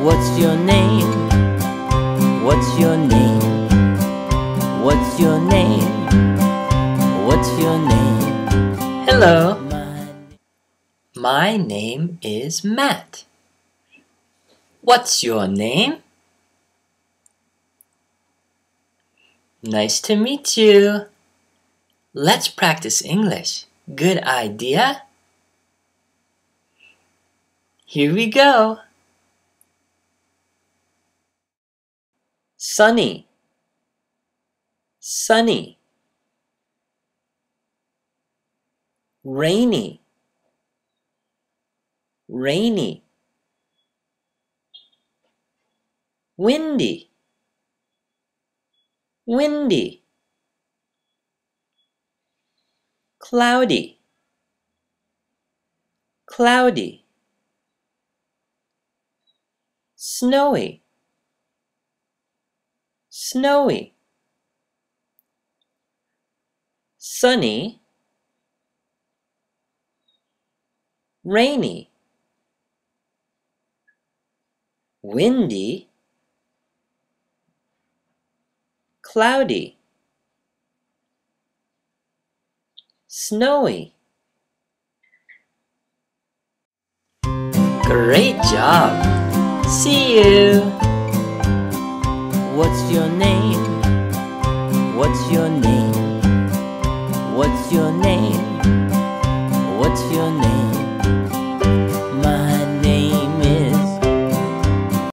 What's your name? What's your name? What's your name? What's your name? Hello. My name is Matt. What's your name? Nice to meet you. Let's practice English. Good idea? Here we go. Sunny, sunny. Rainy, rainy. Windy, windy. Cloudy, cloudy. Snowy, snowy. Sunny, rainy. Windy, cloudy. Snowy. Great job! See you! What's your name? What's your name? What's your name? What's your name?